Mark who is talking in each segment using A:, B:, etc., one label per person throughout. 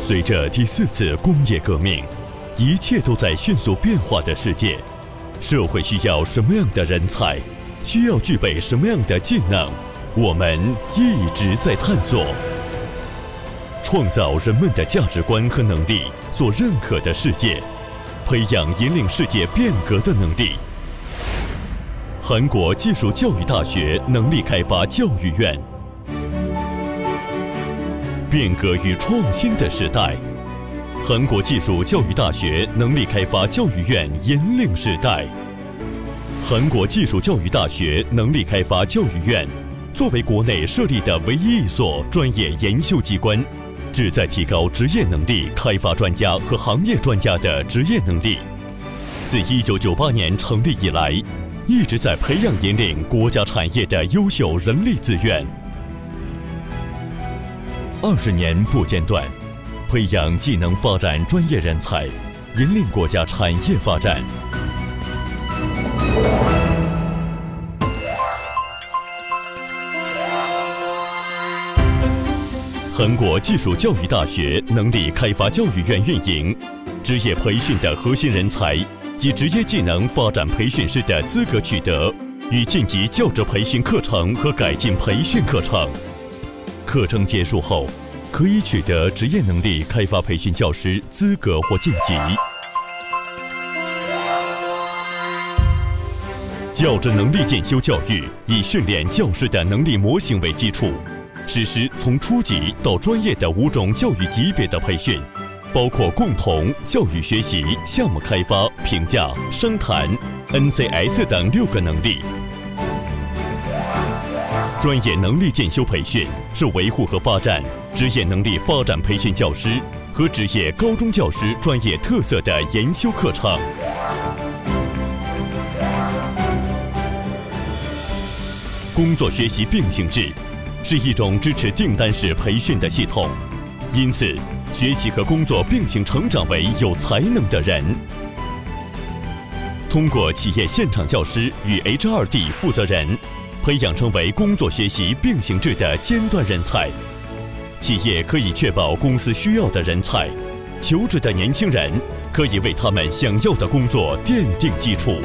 A: 随着第4次工业革命，一切都在迅速变化的世界，社会需要什么样的人才，需要具备什么样的技能，我们一直在探索，创造人们的价值观和能力所认可的世界，培养引领世界变革的能力。韩国技术教育大学能力开发教育院，变革与创新的时代。韩国技术教育大学能力开发教育院引领时代。韩国技术教育大学能力开发教育院作为国内设立的唯一一所专业研修机关，旨在提高职业能力开发专家和行业专家的职业能力。自1998年成立以来，一直在培养引领国家产业的优秀人力资源。20年不间断，培养技能发展专业人才，引领国家产业发展。韩国技术教育大学能力开发教育院运营，职业培训的核心人才及职业技能发展培训师的资格取得与晋级教职培训课程和改进培训课程。课程结束后，可以取得职业能力开发培训教师资格或晋级。教职能力进修教育以训练教师的能力模型为基础，实施从初级到专业的5种教育级别的培训，包括共同、教育学习、项目开发、评价、商谈、NCS 等6个能力。专业能力进修培训是维护和发展职业能力发展培训教师和职业高中教师专业特色的研修课程。工作学习并行制是一种支持订单式培训的系统，因此学习和工作并行成长为有才能的人。通过企业现场教师与 HRD 负责人培养成为工作学习并行制的尖端人才，企业可以确保公司需要的人才，求职的年轻人可以为他们想要的工作奠定基础。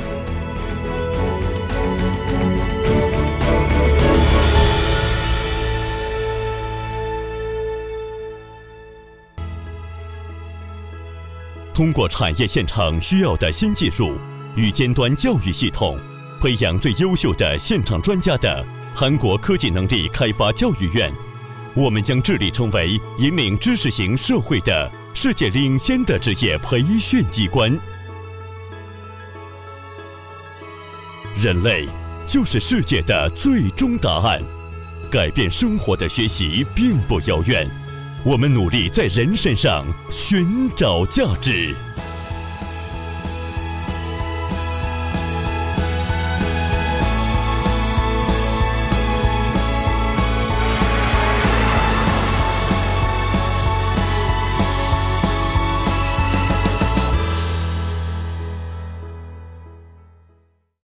A: 通过产业现场需要的新技术与尖端教育系统，培养最优秀的现场专家的韩国科技能力开发教育院，我们将致力成为引领知识型社会的世界领先的职业培训机关。人类就是世界的最终答案，改变生活的学习并不遥远，我们努力在人身上寻找价值。